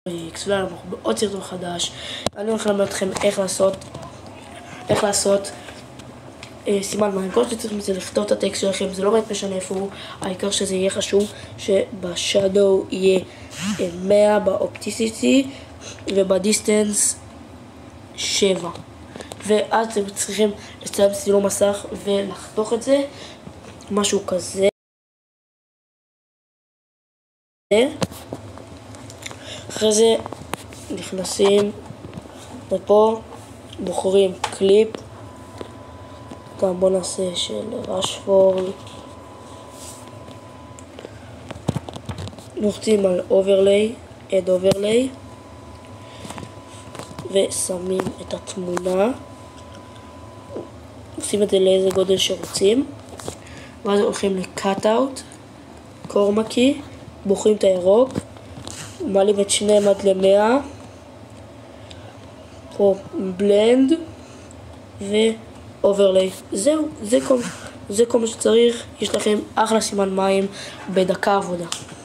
אקספלר, אנחנו בעוד סרטון חדש. אני הולך ללמד אתכם איך לעשות סימן מים. כל שצריכים זה לכתוב את הטקסט שלכם, זה לא באמת משנה איפה הוא, העיקר שזה יהיה חשוב שבשאדו יהיה 100, באופטיסיטי ובדיסטנס 7, ואז אתם צריכים לצלם צילום מסך ולחתוך את זה, משהו כזה. אחרי זה נכנסים ופה בוחרים קליפ, גם בוא נעשה של רשפורד, לוחצים על אוברליי, אד אוברליי, ושמים את התמונה, עושים את זה לאיזה גודל שרוצים, ואז הולכים לקאט-אוט, קורמקי, בוחרים את הירוק, מעלים את שניהם עד ל-100, פה בלנד ואוברליי. זהו, זה כל מה שצריך. יש לכם אחלה סימן מים בדקה עבודה.